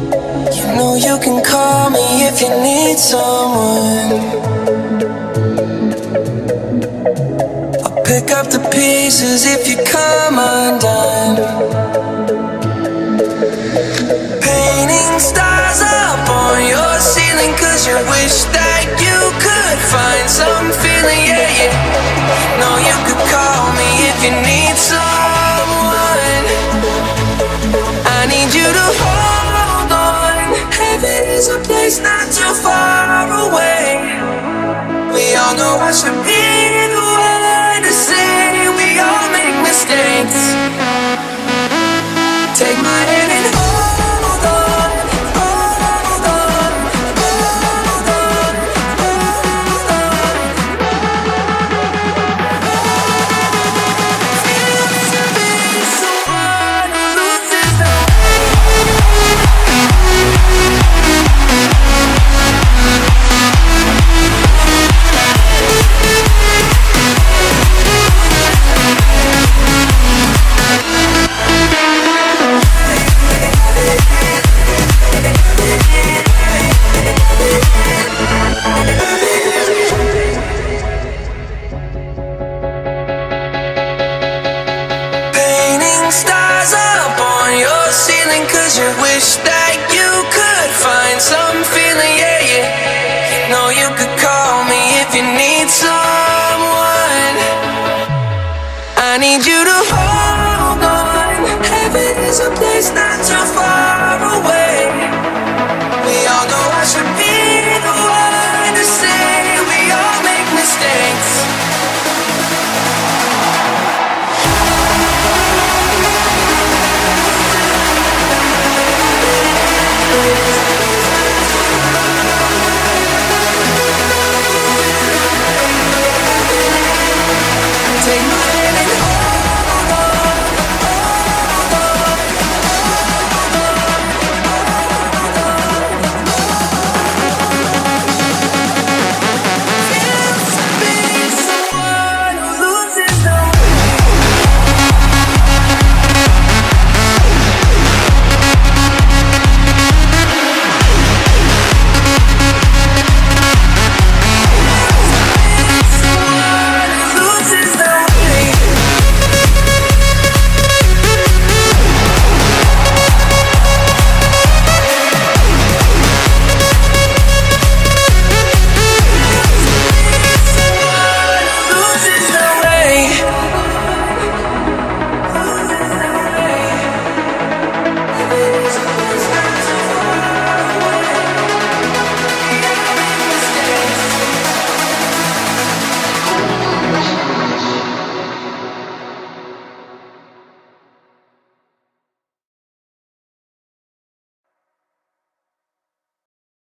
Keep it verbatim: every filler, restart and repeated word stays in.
You know you can call me if you need someone. I'll pick up the pieces if you come undone. Painting stars up on your ceiling, cause you wish that you could find some feeling, yeah, yeah. No, you could call me if you need someone. I need you to hold on. Heaven is a place not too far away. We all know I should be the one to say we all make mistakes. Take my hand and hold on, hold on, hold on, hold on. Feels to be someone who loses the stars up on your ceiling, cause you wish that you could find some feeling, yeah, yeah. No, you could call me if you need someone. I need you to hold